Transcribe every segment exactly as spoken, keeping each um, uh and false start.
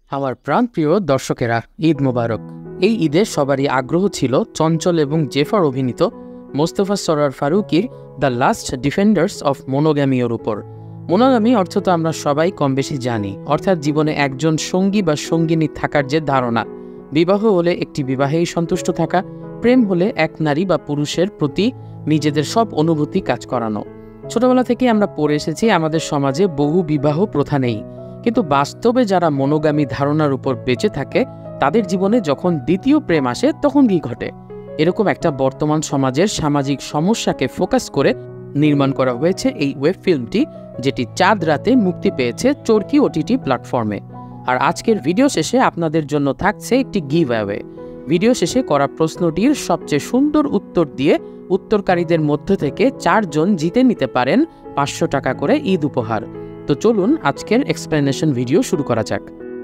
আমার প্রাণপ্রিয় দর্শকেরা, ঈদ মোবারক। এই ঈদে সবারই আগ্রহ ছিল চঞ্চল এবং জেফার অভিনীত মোস্তফা সরোয়ার ফারুকীর দ্য লাস্ট ডিফেন্ডার্স অফ মোনোগ্যামির উপর। মোনোগ্যামি অর্থ তো আমরা সবাই কম বেশি জানি, অর্থাৎ জীবনে একজন সঙ্গী বা সঙ্গিনী থাকার যে ধারণা। বিবাহ হলে একটি বিবাহেই সন্তুষ্ট থাকা, প্রেম হলে এক নারী বা পুরুষের প্রতি নিজেদের সব অনুভূতি কাজ করানো। ছোটবেলা থেকে আমরা পড়ে এসেছি আমাদের সমাজে বহু বিবাহ প্রথা নেই, কিন্তু বাস্তবে যারা মনোগামী ধারণার উপর বেঁচে থাকে তাদের জীবনে যখন দ্বিতীয় প্রেম আসে তখন কি ঘটে? এরকম একটা বর্তমান সমাজের সামাজিক সমস্যাকে ফোকাস করে নির্মাণ করা হয়েছে এই ওয়েব ফিল্মটি, যেটি চাঁদ রাতে মুক্তি পেয়েছে চরকি ওটিটি প্ল্যাটফর্মে। আর আজকের ভিডিও শেষে আপনাদের জন্য থাকছে একটি গিভ অ্যাওয়ে। ভিডিও শেষে করা প্রশ্নটির সবচেয়ে সুন্দর উত্তর দিয়ে উত্তরকারীদের মধ্য থেকে চারজন জিতে নিতে পারেন পাঁচশো টাকা করে ঈদ উপহার। তো চলুন আজকের এক্সপ্লেনেশন ভিডিও শুরু করা যাক।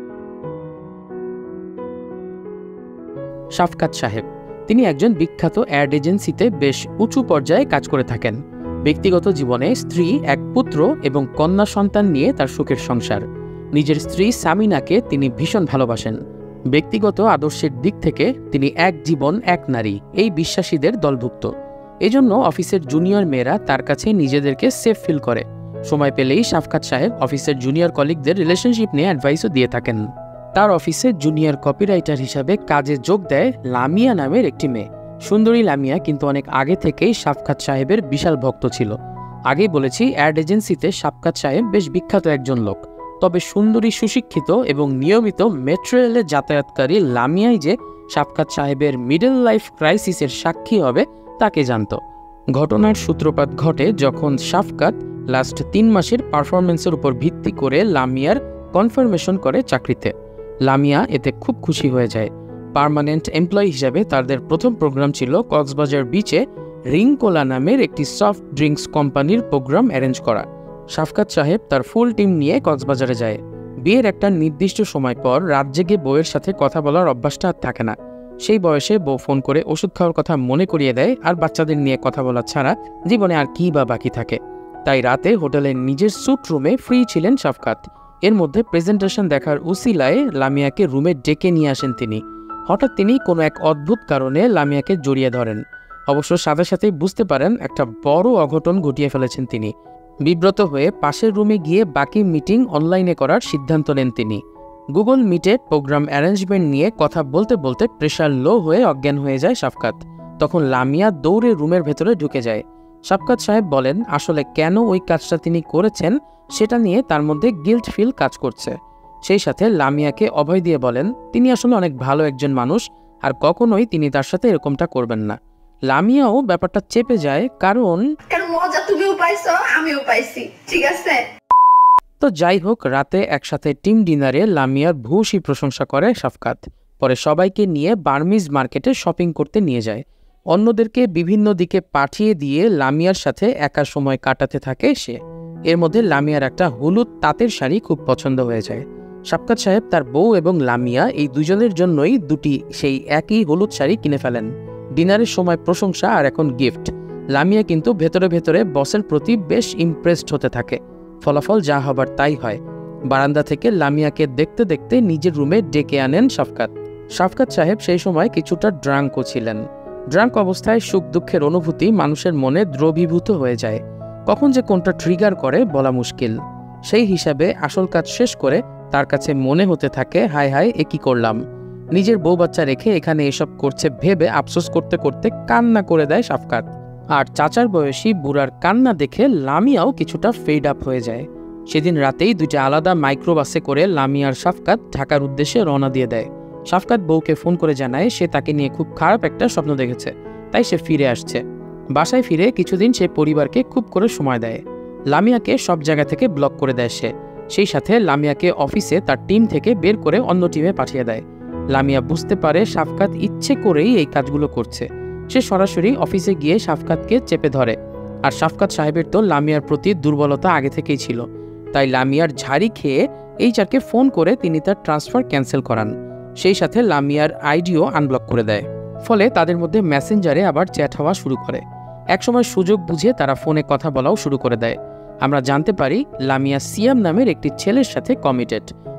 শাফকাত সাহেব, তিনি একজন বিখ্যাত অ্যাড এজেন্সিতে বেশ উঁচু পর্যায়ে কাজ করে থাকেন। ব্যক্তিগত জীবনে স্ত্রী, এক পুত্র এবং কন্যা সন্তান নিয়ে তার সুখের সংসার। নিজের স্ত্রী সামিনাকে তিনি ভীষণ ভালোবাসেন। ব্যক্তিগত আদর্শের দিক থেকে তিনি এক জীবন এক নারী এই বিশ্বাসীদের দলভুক্ত। এজন্য অফিসের জুনিয়র মেয়েরা তার কাছে নিজেদেরকে সেফ ফিল করে। সময় পেলেই শাফকাত সাহেব অফিসের জুনিয়র কলিগদের রিলেশনশিপ নিয়ে অ্যাডভাইসও দিয়ে থাকেন। তার অফিসে জুনিয়র কপিরাইটার হিসাবে কাজে যোগ দেয় লামিয়া নামের একটি মেয়ে। সুন্দরী লামিয়া কিন্তু অনেক আগে থেকেই শাফকাত সাহেবের বিশাল ভক্ত ছিল। আগেই বলেছি, অ্যাড এজেন্সিতে শাফকাত সাহেব বেশ বিখ্যাত একজন লোক। তবে সুন্দরী, সুশিক্ষিত এবং নিয়মিত মেট্রো রেলে যাতায়াতকারী লামিয়াই যে শাফকাত সাহেবের মিডল লাইফ ক্রাইসিসের সাক্ষী হবে তাকে জানত। ঘটনার সূত্রপাত ঘটে যখন শাফকাত লাস্ট তিন মাসের পারফরমেন্সের উপর ভিত্তি করে লামিয়ার কনফার্মেশন করে চাকরিতে। লামিয়া এতে খুব খুশি হয়ে যায়। পার্মানেন্ট এমপ্লয়ি হিসাবে তাদের প্রথম প্রোগ্রাম ছিল কক্সবাজার বিচে রিংকোলা নামের একটি সফট ড্রিঙ্কস কোম্পানির প্রোগ্রাম অ্যারেঞ্জ করা। শাফকাত সাহেব তার ফুল টিম নিয়ে কক্সবাজারে যায়। বিয়ের একটা নির্দিষ্ট সময় পর রাত জেগে বউয়ের সাথে কথা বলার অভ্যাসটা আর থাকে না। সেই বয়সে বউ ফোন করে ওষুধ খাওয়ার কথা মনে করিয়ে দেয়, আর বাচ্চাদের নিয়ে কথা বলা ছাড়া জীবনে আর কি বা বাকি থাকে। তাই রাতে হোটেলের নিজের স্যুট রুমে ফ্রি ছিলেন শাফকাত। এর মধ্যে প্রেজেন্টেশন দেখার উসিলায় লামিয়াকে রুমে ডেকে নিয়ে আসেন তিনি। হঠাৎ তিনি কোনো এক অদ্ভুত কারণে লামিয়াকে জড়িয়ে ধরেন। অবশ্য সাথে সাথেই বুঝতে পারেন একটা বড় অঘটন ঘটিয়ে ফেলেছেন তিনি। বিব্রত হয়ে পাশের রুমে গিয়ে বাকি মিটিং অনলাইনে করার সিদ্ধান্ত নেন তিনি। গুগল মিটে প্রোগ্রাম অ্যারেঞ্জমেন্ট নিয়ে কথা বলতে বলতে প্রেশার লো হয়ে অজ্ঞান হয়ে যায় শাফকাত। তখন লামিয়া দৌড়ে রুমের ভেতরে ঢুকে যায়। শাফকাত সাহেব বলেন আসলে কেন ওই কাজটা তিনি করেছেন সেটা নিয়ে তার মধ্যে গিল্ট ফিল কাজ করছে। সেই সাথে লামিয়াকে অভয় দিয়ে বলেন তিনি আসলে অনেক ভালো একজন মানুষ, আর কখনোই তিনি তার সাথে এরকমটা করবেন না। লামিয়াও ব্যাপারটা চেপে যায়, কারণ তো যাই হোক, রাতে একসাথে টিম ডিনারে লামিয়ার ভূয়সী প্রশংসা করে শাফকাত। পরে সবাইকে নিয়ে বার্মিজ মার্কেটে শপিং করতে নিয়ে যায়। অন্যদেরকে বিভিন্ন দিকে পাঠিয়ে দিয়ে লামিয়ার সাথে একা সময় কাটাতে থাকে সে। এর মধ্যে লামিয়ার একটা হলুদ তাঁতের শাড়ি খুব পছন্দ হয়ে যায়। শাফকাত সাহেব তার বউ এবং লামিয়া এই দুজনের জন্যই দুটি সেই একই হলুদ শাড়ি কিনে ফেলেন। ডিনারের সময় প্রশংসা আর এখন গিফট। লামিয়া কিন্তু ভেতরে ভেতরে বসের প্রতি বেশ ইমপ্রেসড হতে থাকে। ফলাফল যা হবার তাই হয়। বারান্দা থেকে লামিয়াকে দেখতে দেখতে নিজের রুমে ডেকে আনেন শাফকাত। শাফকাত সাহেব সেই সময় কিছুটা ড্রাঙ্কও ছিলেন। ড্রাঙ্ক অবস্থায় সুখ দুঃখের অনুভূতি মানুষের মনে দ্রবীভূত হয়ে যায়। কখন যে কোনটা ট্রিগার করে বলা মুশকিল। সেই হিসাবে আসল কাজ শেষ করে তার কাছে মনে হতে থাকে, হায় হায় এ কি করলাম। নিজের বউ বাচ্চা রেখে এখানে এসব করছে ভেবে আফসোস করতে করতে কান্না করে দেয় শাফকাত। আর চাচার বয়সী বুড়ার কান্না দেখে লামিয়াও কিছুটা ফেড আপ হয়ে যায়। সেদিন রাতেই দুইটা আলাদা মাইক্রোবাসে করে লামিয়া আর শাফকাত ঢাকার উদ্দেশ্যে রওনা দিয়ে দেয়। শাফকাত বউকে ফোন করে জানায় সে তাকে নিয়ে খুব খারাপ একটা স্বপ্ন দেখেছে, তাই সে ফিরে আসছে। বাসায় ফিরে কিছুদিন সে পরিবারকে খুব করে সময় দেয়। লামিয়াকে সব জায়গা থেকে ব্লক করে দেয় সে। সেই সাথে লামিয়াকে অফিসে তার টিম থেকে বের করে অন্য টিমে পাঠিয়ে দেয়। লামিয়া বুঝতে পারে শাফকাত ইচ্ছে করেই এই কাজগুলো করছে। সে সরাসরি অফিসে গিয়ে শাফকাতকে চেপে ধরে। আর শাফকাত সাহেবের তো লামিয়ার প্রতি দুর্বলতা আগে থেকেই ছিল, তাই লামিয়ার ঝাড়ি খেয়ে এইচআরকে ফোন করে তিনি তার ট্রান্সফার ক্যান্সেল করান। সেই সাথে লামিয়ার আইডিও আনব্লক করে দেয়। ফলে তাদের মধ্যে মেসেঞ্জারে আবার চ্যাট হওয়া শুরু করে। একসময় সুযোগ বুঝে তারা ফোনে কথা বলাও শুরু করে দেয়। আমরা জানতে পারি লামিয়া সিয়াম নামের একটি ছেলের সাথে কমিটেড।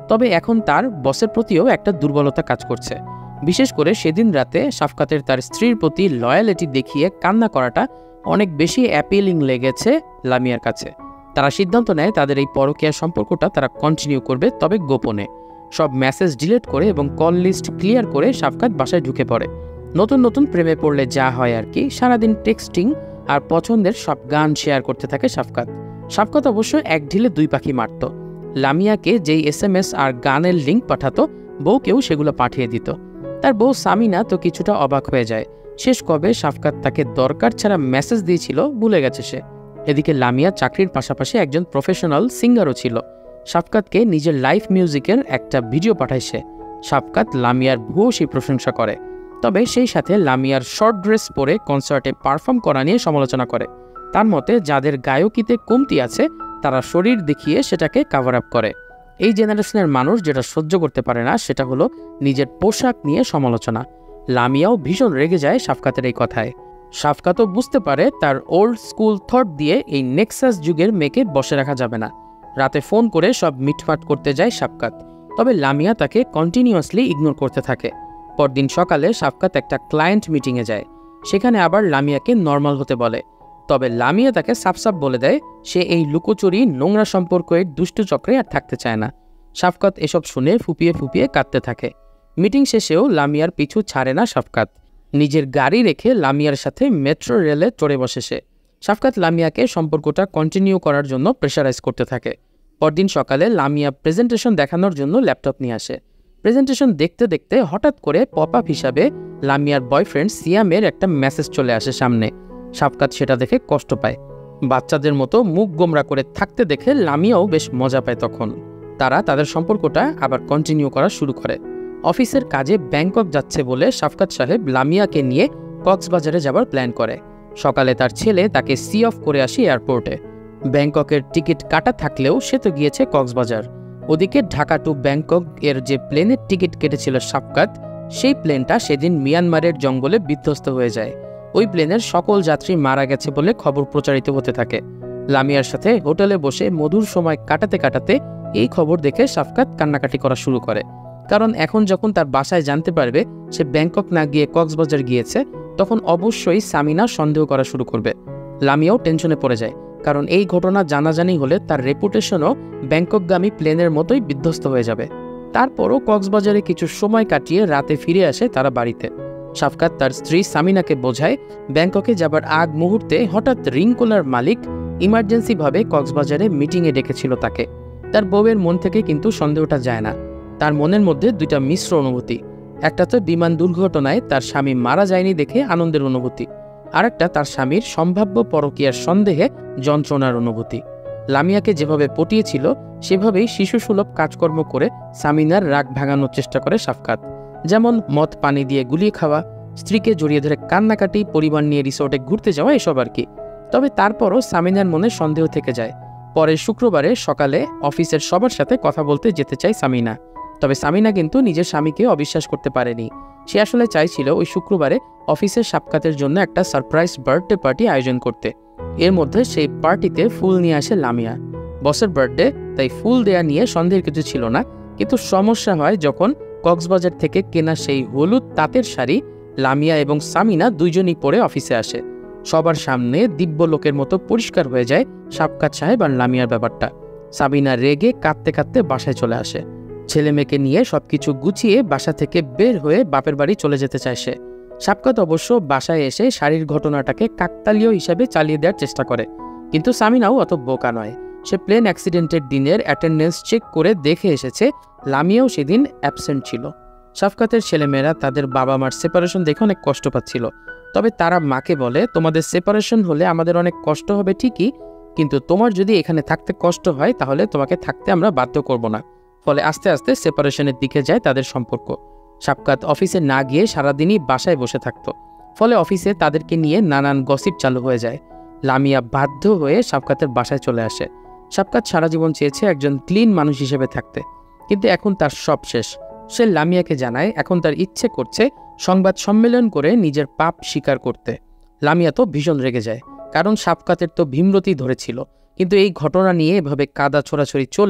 তবে এখন তার বসের প্রতিও একটা দুর্বলতা কাজ করছে। বিশেষ করে সেদিন রাতে শাফকাতের তার স্ত্রীর প্রতি লয়ালিটি দেখিয়ে কান্না করাটা অনেক বেশি অ্যাপিলিং লেগেছে লামিয়ার কাছে। তারা সিদ্ধান্ত নেয় তাদের এই পরকীয়া সম্পর্কটা তারা কন্টিনিউ করবে, তবে গোপনে। সব মেসেজ ডিলিট করে এবং কল লিস্ট ক্লিয়ার করে শাফকাত বাসায় ঢুকে পড়ে। নতুন নতুন প্রেমে পড়লে যা হয় আর কি, সারাদিন টেক্সটিং আর পছন্দের সব গান শেয়ার করতে থাকে শাফকাত। শাফকাত অবশ্য এক ঢিলে দুই পাখি মারত। লামিয়াকে যেই এস এম এস আর গানের লিঙ্ক পাঠাতো, বউকেও সেগুলো পাঠিয়ে দিত। তার বউ সামিনা তো কিছুটা অবাক হয়ে যায়। শেষ কবে শাফকাত তাকে দরকার ছাড়া মেসেজ দিয়েছিল ভুলে গেছে সে। এদিকে লামিয়া চাকরির পাশাপাশি একজন প্রফেশনাল সিঙ্গারও ছিল। শাফকাতকে নিজের লাইভ মিউজিকের একটা ভিডিও পাঠায় সে। শাফকাত লামিয়ার ভূয়সী প্রশংসা করে, তবে সেই সাথে লামিয়ার শর্ট ড্রেস পরে কনসার্টে পারফর্ম করা নিয়ে সমালোচনা করে। তার মতে যাদের গায়কিতে কমতি আছে তারা শরীর দেখিয়ে সেটাকে কাভার আপ করে। এই জেনারেশনের মানুষ যেটা সহ্য করতে পারে না সেটা হলো নিজের পোশাক নিয়ে সমালোচনা। লামিয়াও ভীষণ রেগে যায় শাফকাতের এই কথায়। শাফকাতও বুঝতে পারে তার ওল্ড স্কুল থট দিয়ে এই নেক্সাস যুগের মেয়েকে বসে রাখা যাবে না। রাতে ফোন করে সব মিটমাট করতে যায় শাফকাত, তবে লামিয়া তাকে কন্টিনিউয়াসলি ইগনোর করতে থাকে। পরদিন সকালে শাফকাত একটা ক্লায়েন্ট মিটিংয়ে যায়। সেখানে আবার লামিয়াকে নর্মাল হতে বলে, তবে লামিয়া তাকে সাফসাফ বলে দেয় সে এই লুকোচুরি নোংরা সম্পর্কের দুষ্টু চক্রে আর থাকতে চায় না। শাফকাত এসব শুনে ফুপিয়ে ফুপিয়ে কাঁদতে থাকে। মিটিং শেষেও লামিয়ার পিছু ছাড়ে না শাফকাত। নিজের গাড়ি রেখে লামিয়ার সাথে মেট্রো রেলে চড়ে বসে সে। শাফকাত লামিয়াকে সম্পর্কটা কন্টিনিউ করার জন্য প্রেশারাইজ করতে থাকে। পরদিন সকালে লামিয়া প্রেজেন্টেশন দেখানোর জন্য ল্যাপটপ নিয়ে আসে। প্রেজেন্টেশন দেখতে দেখতে হঠাৎ করে পপ আপ হিসাবে লামিয়ার বয়ফ্রেন্ড সিয়ামের একটা মেসেজ চলে আসে সামনে। শাফকাত সেটা দেখে কষ্ট পায়। বাচ্চাদের মতো মুখ গোমরা করে থাকতে দেখে লামিয়াও বেশ মজা পায়। তখন তারা তাদের সম্পর্কটা আবার কন্টিনিউ করা শুরু করে। অফিসের কাজে ব্যাংকক যাচ্ছে বলে শাফকাত সাহেব লামিয়াকে নিয়ে কক্সবাজারে যাবার প্ল্যান করে। সকালে তার ছেলে তাকে সি অফ করে আসে এয়ারপোর্টে। ব্যাংককের টিকিট কাটা থাকলেও সে তো গিয়েছে কক্সবাজার। ওদিকে ঢাকা টু ব্যাংকক এর যে প্লেনের টিকিট কেটেছিল শাফকাত, সেই প্লেনটা সেদিন মিয়ানমারের জঙ্গলে বিধ্বস্ত হয়ে যায়। ওই প্লেনের সকল যাত্রী মারা গেছে বলে খবর প্রচারিত হতে থাকে। লামিয়ার সাথে হোটেলে বসে মধুর সময় কাটাতে কাটাতে এই খবর দেখে শাফকাত কান্নাকাটি করা শুরু করে। কারণ এখন যখন তার বাসায় জানতে পারবে সে ব্যাংকক না গিয়ে কক্সবাজার গিয়েছে, তখন অবশ্যই সামিনা সন্দেহ করা শুরু করবে। লামিয়াও টেনশনে পড়ে যায়, কারণ এই ঘটনা জানাজানি হলে তার রেপুটেশনও ব্যাংককগামী প্লেনের মতোই বিধ্বস্ত হয়ে যাবে। তারপরও কক্সবাজারে কিছু সময় কাটিয়ে রাতে ফিরে আসে তারা বাড়িতে। শাফকাত তার স্ত্রী সামিনাকে বোঝায় ব্যাংককে যাবার আগ মুহূর্তে হঠাৎ রিংকোলার মালিক ইমার্জেন্সিভাবে কক্সবাজারে মিটিংয়ে ডেকেছিল তাকে। তার বউয়ের মন থেকে কিন্তু সন্দেহটা যায় না। তার মনের মধ্যে দুইটা মিশ্র অনুভূতি। একটা তো বিমান দুর্ঘটনায় তার স্বামী মারা যায়নি দেখে আনন্দের অনুভূতি, আর একটা তার স্বামীর সম্ভাব্য পরকীয়ার সন্দেহে যন্ত্রণার অনুভূতি। লামিয়াকে যেভাবে পটিয়েছিল সেভাবেই শিশুসুলভ কাজকর্ম করে সামিনার রাগ ভাঙানোর চেষ্টা করে শাফকাত। যেমন মদ পানি দিয়ে গুলিয়ে খাওয়া, স্ত্রীকে জড়িয়ে ধরে কান্নাকাটি, পরিবার নিয়ে রিসোর্টে ঘুরতে যাওয়া, এসব আর কি। তবে তারপরও সামিনার মনে সন্দেহ থেকে যায়। পরের শুক্রবারে সকালে অফিসের সবার সাথে কথা বলতে যেতে চায় সামিনা। তবে সামিনা কিন্তু নিজের স্বামীকে অবিশ্বাস করতে পারেনি। সে আসলে চাইছিল ওই শুক্রবারে অফিসের শাফকাতের জন্য একটা সারপ্রাইজ বার্থডে পার্টি আয়োজন করতে। এর মধ্যে সেই পার্টিতে ফুল নিয়ে আসে লামিয়া। বসের বার্থডে, তাই ফুল দেয়া নিয়ে সন্দেহের কিছু ছিল না। কিন্তু সমস্যা হয় যখন কক্সবাজার থেকে কেনা সেই হলুদ তাঁতের শাড়ি লামিয়া এবং সামিনা দুইজনই পরে অফিসে আসে। সবার সামনে দিব্য লোকের মতো পরিষ্কার হয়ে যায় শাফকাত সাহেব আর লামিয়ার ব্যাপারটা। সামিনা রেগে কাঁদতে কাঁদতে বাসায় চলে আসে। ছেলে মেয়েকে নিয়ে সবকিছু গুছিয়ে বাসা থেকে বের হয়ে বাপের বাড়ি চলে যেতে চায় সে। শাফকাত অবশ্য বাসায় এসে শাড়ির ঘটনাটাকে কাকতালীয় হিসাবে চালিয়ে দেওয়ার চেষ্টা করে, কিন্তু সামিনাও অত বোকা নয়। সে প্লেন অ্যাক্সিডেন্টের দিনের অ্যাটেন্ডেন্স চেক করে দেখে এসেছে লামিয়াও সেদিন অ্যাবসেন্ট ছিল। শাফকাতের ছেলেমেয়েরা তাদের বাবা মার সেপারেশন দেখে অনেক কষ্ট পাচ্ছিল। তবে তারা মাকে বলে, তোমাদের সেপারেশন হলে আমাদের অনেক কষ্ট হবে ঠিকই, কিন্তু তোমার যদি এখানে থাকতে কষ্ট হয় তাহলে তোমাকে থাকতে আমরা বাধ্য করব না। ফলে আস্তে আস্তে সেপারেশনের দিকে যায় তাদের সম্পর্ক। শাফকাত অফিসে না গিয়ে সারাদিনই বাসায় বসে থাকত। ফলে অফিসে তাদেরকে নিয়ে নানান গসিপ চালু হয়ে যায়। লামিয়া বাধ্য হয়ে শাফকাতের বাসায় চলে আসে। শাফকাত সারা জীবন চেয়েছে একজন ক্লিন মানুষ হিসেবে থাকতে, কিন্তু এখন তার সব শেষ। সে লামিয়াকে জানায় এখন তার ইচ্ছে করছে সংবাদ সম্মেলন করে নিজের পাপ স্বীকার করতে। লামিয়া তো ভীষণ রেগে যায়, কারণ শাফকাতের তো ভীমরতি ধরেছিল। কিন্তু এই ঘটনা নিয়ে এভাবে কাদা ছোড়াছড়ি চললে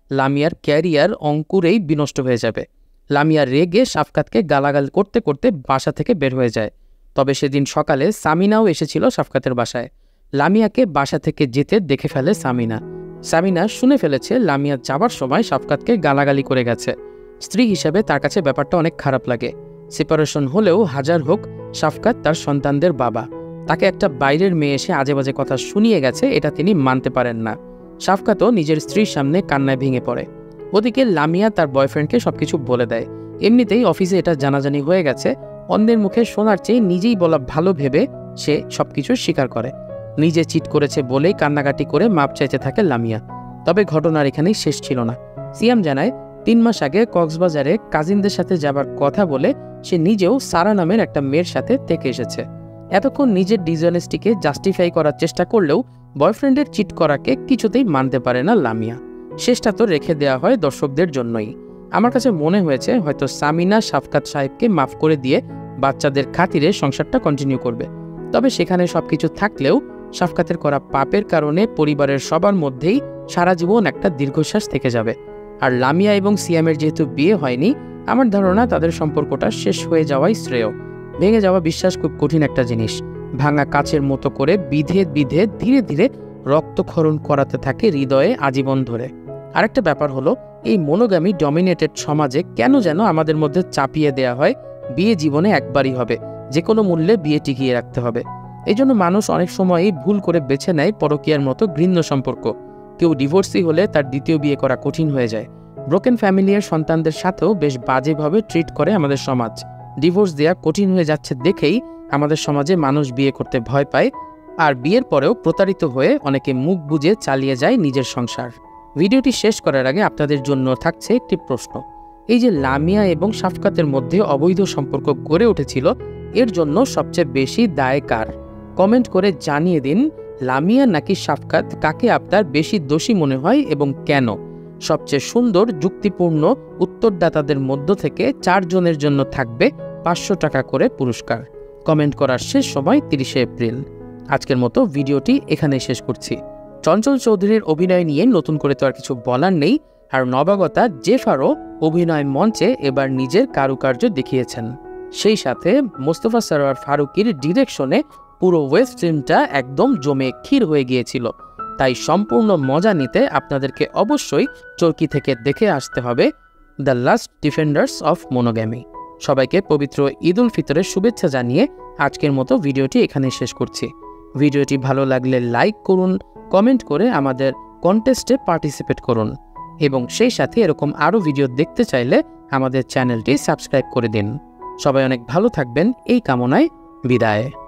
লামিয়ার ক্যারিয়ার অঙ্কুরেই বিনষ্ট হয়ে যাবে। লামিয়া রেগে শাফকাতকে গালাগাল করতে করতে বাসা থেকে বের হয়ে যায়। তবে সেদিন সকালে সামিনাও এসেছিল শাফকাতের বাসায়। লামিয়াকে বাসা থেকে যেতে দেখে ফেলে সামিনা। সামিনা শুনে ফেলেছে লামিয়া যাবার সময় শাফকাতকে গালাগালি করে গেছে। স্ত্রী হিসেবে তার কাছে ব্যাপারটা অনেক খারাপ লাগে। সেপারেশন হলেও হাজার হোক শাফকাত তার সন্তানদের বাবা। তাকে একটা বাইরের মেয়ে এসে আজে বাজে কথা শুনিয়ে গেছে, এটা তিনি মানতে পারেন না। শাফকাতও নিজের স্ত্রীর সামনে কান্নায় ভেঙে পড়ে। ওদিকে লামিয়া তার বয়ফ্রেন্ডকে সবকিছু বলে দেয়। এমনিতেই অফিসে এটা জানাজানি হয়ে গেছে, অন্যের মুখে শোনার চেয়ে নিজেই বলা ভালো ভেবে সে সবকিছু স্বীকার করে। নিজে চিট করেছে বলেই কান্নাকাটি করে মাপ চাইতে থাকে লামিয়া। তবে ঘটনার এখানেই শেষ ছিল না। সিয়াম জানায় তিন মাস আগে কক্সবাজারে কাজিনদের সাথে যাবার কথা বলে সে নিজেও সারা নামের একটা মেয়ের সাথে থেকে এসেছে। এতক্ষণ নিজের ডিসঅনেস্টিকে জাস্টিফাই করার চেষ্টা করলেও বয়ফ্রেন্ডের চিট করাকে কিছুতেই মানতে পারে না লামিয়া। শেষটা তো রেখে দেওয়া হয় দর্শকদের জন্যই। আমার কাছে মনে হয়েছে হয়তো সামিনা শাফকাত সাহেবকে মাফ করে দিয়ে বাচ্চাদের খাতিরে সংসারটা কন্টিনিউ করবে। তবে সেখানে সবকিছু থাকলেও শাফকাতের করা পাপের কারণে পরিবারের সবার মধ্যেই সারা জীবন একটা দীর্ঘশ্বাস থেকে যাবে। আর লামিয়া এবং সিয়ামের যেহেতু বিয়ে হয়নি, আমার ধারণা তাদের সম্পর্কটা শেষ হয়ে যাওয়াই শ্রেয়। ভেঙে যাওয়া বিশ্বাস খুব কঠিন একটা জিনিস। ভাঙা কাচের মতো করে বিধে বিধে ধীরে ধীরে রক্তক্ষরণ করাতে থাকে হৃদয়ে আজীবন ধরে। আরেকটা ব্যাপার হলো, এই মনোগামী ডমিনেটেড সমাজে কেন যেন আমাদের মধ্যে চাপিয়ে দেয়া হয় বিয়ে জীবনে একবারই হবে, যে কোনো মূল্যে বিয়ে টিকিয়ে রাখতে হবে। এই জন্য মানুষ অনেক সময়ই ভুল করে বেছে নেয় পরকীয়ার মতো ঘৃণ্য সম্পর্ক। কেউ ডিভোর্সি হলে তার দ্বিতীয় বিয়ে করা কঠিন হয়ে যায়। ব্রোকেন ফ্যামিলির সন্তানদের সাথেও বেশ বাজেভাবে ট্রিট করে আমাদের সমাজ। ডিভোর্স দেওয়া কঠিন হয়ে যাচ্ছে দেখেই আমাদের সমাজে মানুষ বিয়ে করতে ভয় পায়, আর বিয়ের পরেও প্রতারিত হয়ে অনেকে মুখ বুজে চালিয়ে যায় নিজের সংসার। ভিডিওটি শেষ করার আগে আপনাদের জন্য থাকছে একটি প্রশ্ন। এই যে লামিয়া এবং শাফকাতের মধ্যে অবৈধ সম্পর্ক গড়ে উঠেছিল, এর জন্য সবচেয়ে বেশি দায় কার? কমেন্ট করে জানিয়ে দিন। লামিয়া নাকি শাফকাত, কাকে আপনার বেশি দোষী মনে হয় এবং কেন? সবচেয়ে সুন্দর যুক্তিপূর্ণ উত্তরদাতাদের মধ্য থেকে চারজনের জন্য থাকবে পাঁচশো টাকা করে পুরস্কার। কমেন্ট করার শেষ সময় তিরিশে এপ্রিল। আজকের মতো ভিডিওটি এখানেই শেষ করছি। চঞ্চল চৌধুরীর অভিনয় নিয়ে নতুন করে তো আর কিছু বলার নেই। আর নবাগতা জেফারও অভিনয় মঞ্চে এবার নিজের কারুকার্য দেখিয়েছেন। সেই সাথে মোস্তফা সরোয়ার ফারুকীর ডিরেকশনে পুরো ওয়েব ফিল্মটা একদম জমে ক্ষীর হয়ে গিয়েছিল। তাই সম্পূর্ণ মজা নিতে আপনাদেরকে অবশ্যই চরকি থেকে দেখে আসতে হবে The Last Defenders of monogamy. সবাইকে পবিত্র ঈদ উল ফিতরের শুভেচ্ছা জানিয়ে আজকের মতো ভিডিওটি এখানে শেষ করছি। ভিডিওটি ভালো লাগলে লাইক করুন, কমেন্ট করে আমাদের কন্টেস্টে পার্টিসিপেট করুন এবং সেই সাথে এরকম আরও ভিডিও দেখতে চাইলে আমাদের চ্যানেলটি সাবস্ক্রাইব করে দিন। সবাই অনেক ভালো থাকবেন এই কামনায় বিদায়।